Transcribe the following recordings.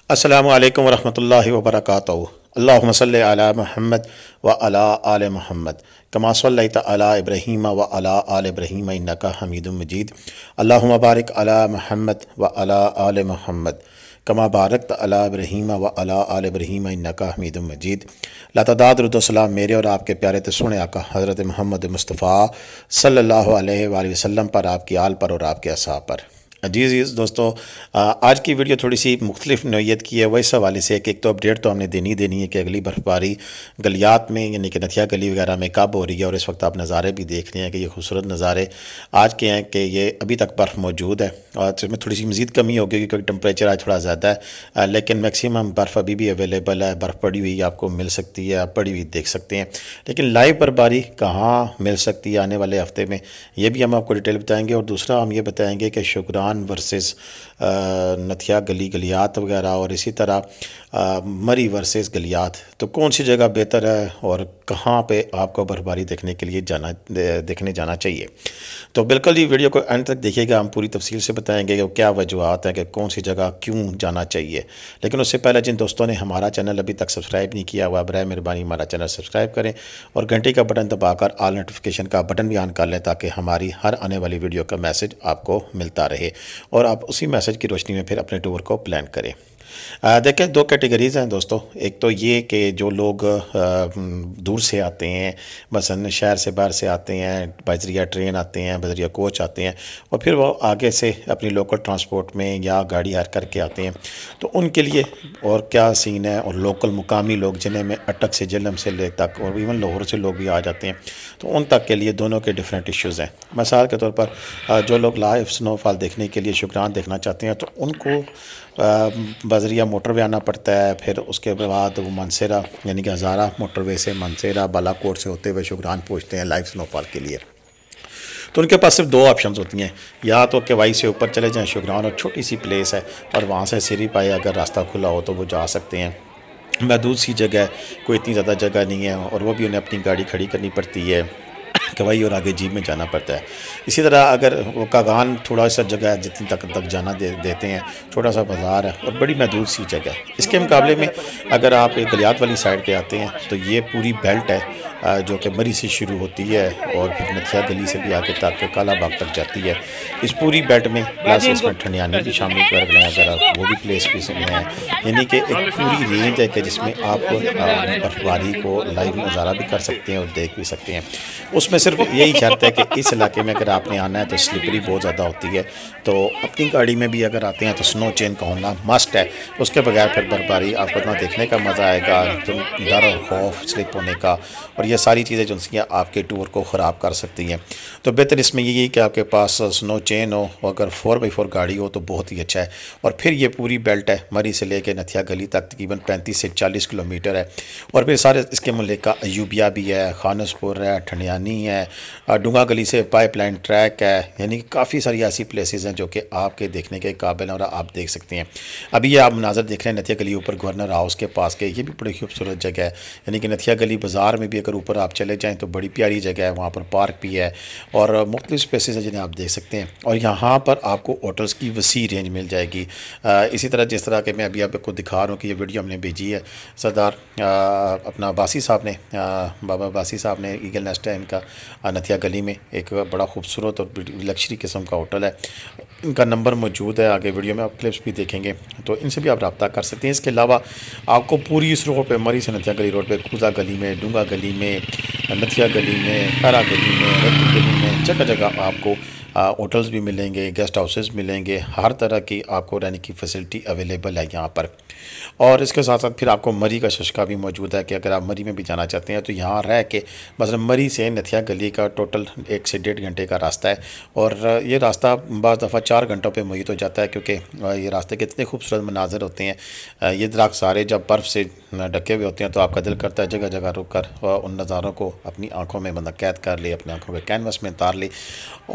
अस्सलामु अलैकुम वरहमतुल्लाहि वबरकातुहू। अल्लाहुम्मा सल्लि अला मुहम्मद व अला आले मुहम्मद कमा सल्लैता अला इब्राहीम व अला आले इब्राहीम इन्नका हमीदुम मजीद। अल्लाहुम्मा बारिक अला मुहम्मद व अला आले मुहम्मद कमा बारकत अला इब्राहीम व अला आले इब्राहीम इन्नका हमीदुम मजीद। लातदाद दुरूद व सलाम मेरे और आपके प्यारे तस्सुने आका हज़रत मोहम्मद मुस्तफ़ा सल्लल्लाहु अलैहि वसल्लम पर, आपकी आल पर और आपके असहाब पर। जी दोस्तों, आज की वीडियो थोड़ी सी मुख्तलिफ नौइयत की है। वह इस हवाले से कि एक तो अपडेट तो हमने देनी है कि अगली बर्फ़बारी गलियात में यानी कि नथिया गली वगैरह में कब हो रही है, और इस वक्त आप नज़ारे भी देख रहे हैं कि ये खूबसूरत नज़ारे आज के हैं कि ये अभी तक बर्फ़ मौजूद है और इसमें थोड़ी सी मज़ीद कमी होगी क्योंकि टेम्परेचर आज थोड़ा ज़्यादा है, लेकिन मैक्सिमम बर्फ़ अभी भी अवेलेबल है। बर्फ़ पड़ी हुई आपको मिल सकती है, आप पड़ी हुई देख सकते हैं, लेकिन लाइव बर्फ़बारी कहाँ मिल सकती है आने वाले हफ़्ते में, ये भी हम आपको डिटेल बताएँगे। और दूसरा हम ये बताएँगे कि शुक्रान वर्सेस नथिया गली गलियात वगैरह, और इसी तरह मरी वर्सेस गलियात, तो कौन सी जगह बेहतर है और कहाँ पे आपको बर्फबारी देखने के लिए देखने जाना चाहिए। तो बिल्कुल ये वीडियो को अंत तक देखिएगा, हम पूरी तफसील से बताएंगे कि क्या वजूहत हैं कि कौन सी जगह क्यों जाना चाहिए। लेकिन उससे पहले जिन दोस्तों ने हमारा चैनल अभी तक सब्सक्राइब नहीं किया हुआ, बराए मेहरबानी हमारा चैनल सब्सक्राइब करें और घंटी का बटन दबाकर ऑल नोटिफिकेशन का बटन भी ऑन कर लें ताकि हमारी हर आने वाली वीडियो का मैसेज आपको मिलता रहे और आप उसी मैसेज की रोशनी में फिर अपने टूर को प्लान करें। देखें, दो कैटेगरीज़ हैं दोस्तों। एक तो ये कि जो लोग दूर से आते हैं, मसलन शहर से बाहर से आते हैं, बजरिया ट्रेन आते हैं, बजरिया कोच आते हैं, और फिर वो आगे से अपनी लोकल ट्रांसपोर्ट में या गाड़ी हायर करके आते हैं, तो उनके लिए और क्या सीन है। और लोकल मुकामी लोग जिन्हें में अटक से जलम से ले तक और इवन लाहौर से लोग भी आ जाते हैं, तो उन तक के लिए दोनों के डिफरेंट इश्यूज़ हैं। मिसाल के तौर पर जो लोग लाइव स्नोफॉल देखने के लिए शुक्रान देखना चाहते हैं, तो उनको बजरिया मोटरवे आना पड़ता है, फिर उसके बाद वो मनसेरा यानी कि हज़ारा मोटरवे से मनसेरा बालाकोट से होते हुए शुक्रान पहुँचते हैं लाइव स्नोफॉल के लिए। तो उनके पास सिर्फ दो ऑप्शन होती हैं, या तो कि वाई से ऊपर चले जाएं शुक्रान, और छोटी सी प्लेस है और वहाँ से सीरी पाए अगर रास्ता खुला हो तो वो जा सकते हैं। महदूद सी जगह है, कोई इतनी ज़्यादा जगह नहीं है, और वो भी उन्हें अपनी गाड़ी खड़ी करनी पड़ती है कवाई और आगे जीप में जाना पड़ता है। इसी तरह अगर वो कागान थोड़ा सा जगह है जितनी तक जाना देते हैं, छोटा सा बाज़ार है और बड़ी महदूद सी जगह है। इसके मुकाबले में अगर आप एक गलियात वाली साइड पे आते हैं तो ये पूरी बेल्ट है जो कि मरी से शुरू होती है और फिर नथिया गली से भी आगे तक काला बाग तक जाती है। इस पूरी बेल्ट में प्लस इसमें ठंडियानी भी शामिल कर लें अगर आप, वो भी प्लेस भी इसमें है, यानी कि एक पूरी रेंज है कि जिसमें आप बर्फबारी को लाइव नज़ारा भी कर सकते हैं और देख भी सकते हैं। उसमें सिर्फ यही शर्त है कि इस इलाके में अगर आपने आना है तो स्लिपरी बहुत ज़्यादा होती है, तो अपनी गाड़ी में भी अगर आते हैं तो स्नो चेन का होना मस्ट है। उसके बगैर फिर बर्फबारी आपको ना देखने का मज़ा आएगा, तो डर और खौफ स्लिप होने का, और ये सारी चीज़ें जो सी आपके टूर को ख़राब कर सकती हैं। तो बेहतर इसमें यही कि आपके पास स्नो चेन हो, अगर 4x4 गाड़ी हो तो बहुत ही अच्छा है। और फिर ये पूरी बेल्ट है मरी से लेकर नथिया गली तक तकरीबन 35 से 40 किलोमीटर है, और फिर सारे इसके मुल्का अयूबिया भी है, खानसपुर है, ठंडियानी है, डूंगा गली से पाइपलाइन ट्रैक है, यानी कि काफ़ी सारी ऐसी प्लेसेस हैं जो कि आपके देखने के काबिल हैं और आप देख सकते हैं। अभी ये आप मनाजर देख रहे हैं नथिया गली ऊपर गवर्नर हाउस के पास के, ये भी बड़ी खूबसूरत जगह है। यानी कि नथिया गली बाज़ार में भी अगर ऊपर आप चले जाएँ तो बड़ी प्यारी जगह है, वहाँ पर पार्क भी है और मुख्तलिफ स्पेसेस हैं जिन्हें आप देख सकते हैं। और यहाँ पर आपको होटल्स की वसी रेंज मिल जाएगी। इसी तरह जिस तरह के मैं अभी आपको दिखा रहा हूँ कि ये वीडियो हमने भेजी है सरदार अपना बासी साहब ने, बाबा बासी साहब ने, ईगल नेस्ट है इनका, नथिया गली में एक बड़ा खूबसूरत और लग्जरी किस्म का होटल है। इनका नंबर मौजूद है, आगे वीडियो में आप क्लिप्स भी देखेंगे तो इनसे भी आप रब्ता कर सकते हैं। इसके अलावा आपको पूरी इस रोड पे मरी से नथिया गली रोड पे खूजा गली में, डूंगा गली में, नथिया गली में, पैरा गली में, रत्ती गली में, जगह जगह आपको होटल्स भी मिलेंगे, गेस्ट हाउसेस मिलेंगे, हर तरह की आपको रहने की फैसिलिटी अवेलेबल है यहाँ पर। और इसके साथ साथ फिर आपको मरी का शशका भी मौजूद है कि अगर आप मरी में भी जाना चाहते हैं तो यहाँ रह के मतलब मरी से नथिया गली का टोटल 1 से 1.5 घंटे का रास्ता है। और ये रास्ता बाज़ दफ़ा 4 घंटों पे मुहैया हो जाता है क्योंकि ये रास्ते के इतने खूबसूरत मनाजर होते हैं। ये दरख्त सारे जब बर्फ़ से ढके हुए होते हैं तो आपका दिल करता है जगह जगह रुक कर उन नज़ारों को अपनी आँखों में बंदा कैद कर ले, अपनी आँखों के कैनवस में उतार ले और अपने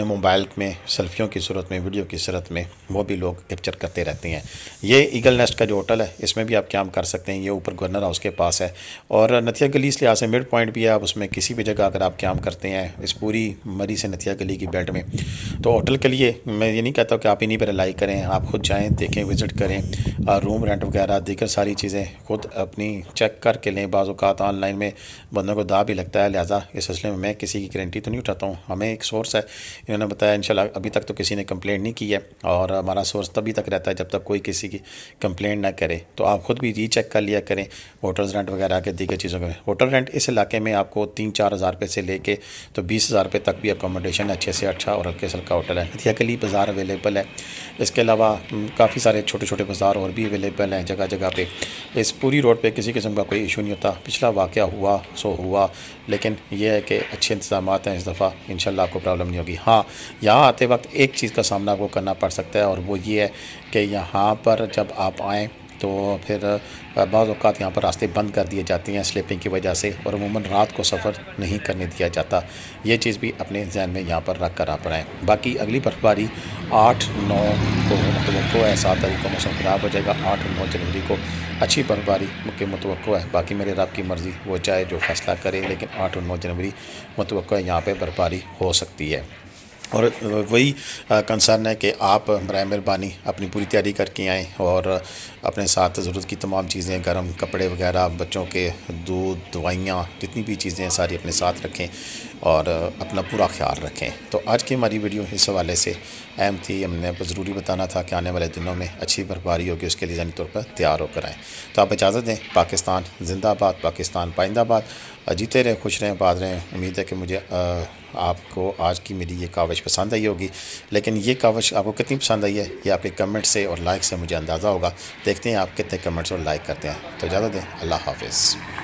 अपने मोबाइल में सेल्फियों की सूरत में, वीडियो की सूरत में वो भी लोग कैप्चर करते रहते हैं। ये ईगल नेस्ट का जो होटल है इसमें भी आप क्याम कर सकते हैं। ये ऊपर गवर्नर हाउस के पास है और नथिया गली इस लिहाज से मिड पॉइंट भी है। आप उसमें किसी भी जगह अगर आप क्याम करते हैं इस पूरी मरी से नथिया गली की बेल्ट में, तो होटल के लिए मैं ये नहीं कहता कि आप इन्हीं पर रिलाई करें। आप खुद जाएँ, देखें, विज़िट करें, रूम रेंट वगैरह दीगर सारी चीज़ें खुद अपनी चेक करके लें। बाज़ औक़ात ऑनलाइन में बंदों को दाव भी लगता है, लिहाजा इस सिलसिले में मैं किसी की गारंटी तो नहीं उठाता हूँ। हमें एक सोर्स है, इन्होंने बताया, इंशाल्लाह अभी तक तो किसी ने कंप्लेंट नहीं की है और हमारा सोर्स तभी तक रहता है जब तक कोई किसी की कंप्लेंट ना करे। तो आप खुद भी रीचेक कर लिया करें होटल्स रेंट वगैरह के दीगर चीज़ों के। होटल रेंट इस इलाके में आपको 3-4 हज़ार रुपये से लेके तो 20 हज़ार रुपये तक भी अकोमोडेशन अच्छे से अच्छा और हल्के से हल्का होटल है। नथिया गली बाज़ार अवेलेबल है। इसके अलावा काफ़ी सारे छोटे छोटे बाज़ार और भी अवेलेबल हैं जगह जगह पे। इस पूरी रोड पे किसी किस्म का कोई इशू नहीं होता। पिछला वाक़या हुआ सो हुआ, लेकिन यह है कि अच्छे इंतज़ामात हैं इस दफ़ा, इंशाल्लाह आपको प्रॉब्लम नहीं होगी। हाँ, यहाँ आते वक्त एक चीज़ का सामना आपको करना पड़ सकता है और वो ये है कि यहाँ पर जब आप आएँ तो फिर बाज़ औक़ात यहाँ पर रास्ते बंद कर दिए जाते हैं स्लिपिंग की वजह से और अमूमन रात को सफ़र नहीं करने दिया जाता। ये चीज़ भी अपने जहन में यहाँ पर रख कर आप आएँ। बाकी अगली बर्फ़बारी 8-9 को मुतवक्को है। 7 तारीख को मौसम ख़राब हो जाएगा। 8 और 9 जनवरी को अच्छी बर्फ़बारी के मुतवक्को है। बाकी मेरे रब की मर्ज़ी, वो चाहे जो फ़ैसला करे, लेकिन 8 और 9 जनवरी मुतवक्को है यहाँ पर बर्फ़बारी हो सकती है। और वही कंसर्न है कि आप बराए मेहरबानी अपनी पूरी तैयारी करके आएँ और अपने साथ ज़रूरत की तमाम चीज़ें, गर्म कपड़े वगैरह, बच्चों के दूध, दवाइयाँ, जितनी भी चीज़ें हैं सारी अपने साथ रखें और अपना पूरा ख्याल रखें। तो आज की हमारी वीडियो इस हवाले से अहम थी। हमने ज़रूरी बताना था कि आने वाले दिनों में अच्छी बर्फ़बारी होगी, उसके लिए ज़हनी तौर पर तैयार होकर आएँ। तो आप इजाज़त दें। पाकिस्तान जिंदाबाद, पाकिस्तान पाइंदाबाद। जीते रहें, खुश रहें, आबाद रहें। उम्मीद है कि मुझे आपको आज की मेरी ये काविश पसंद आई होगी, लेकिन ये काविश आपको कितनी पसंद आई है ये आपके कमेंट से और लाइक से मुझे अंदाज़ा होगा। देखते हैं आप कितने कमेंट्स और लाइक करते हैं। तो इजाज़त दें। अल्लाह हाफ़िज़।